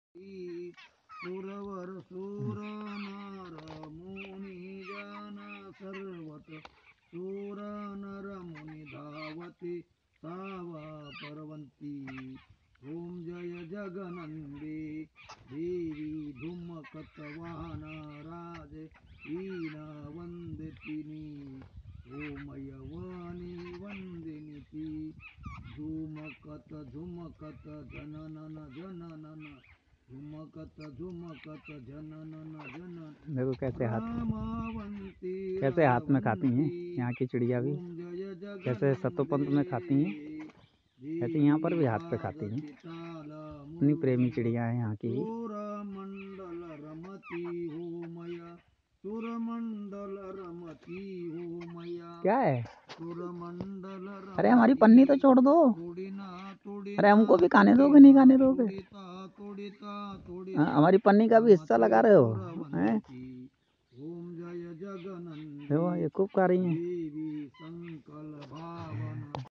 सुरवर सुर नर मुनि जन सर्वत सुर नर मुनि धावति सावा परवंती। ओम जय जगनंदे देवी धूमकत वाहन राज ईना वंदितिनी। ओम यवनी वंदिनी झुमकत झुमकत जननन जननन झुमकत झुमकत जननन जनन। देखो कैसे हाथ में खाती हैं यहाँ की चिड़िया भी, कैसे सतोपंत में खाती हैं, ऐसे यहाँ पर भी हाथ पे खाती हैं। इतनी प्रेमी चिड़िया है यहाँ की। मंडल रमती हो मैया सुरमंडल रमती हो मैया। क्या है? सुरमंडल। अरे हमारी पन्नी तो छोड़ दो। अरे हमको भी खाने दोगे नहीं खाने दोगे? हमारी पन्नी का भी हिस्सा लगा रहे हो हैं? देखो ये खूब खा रही हैं।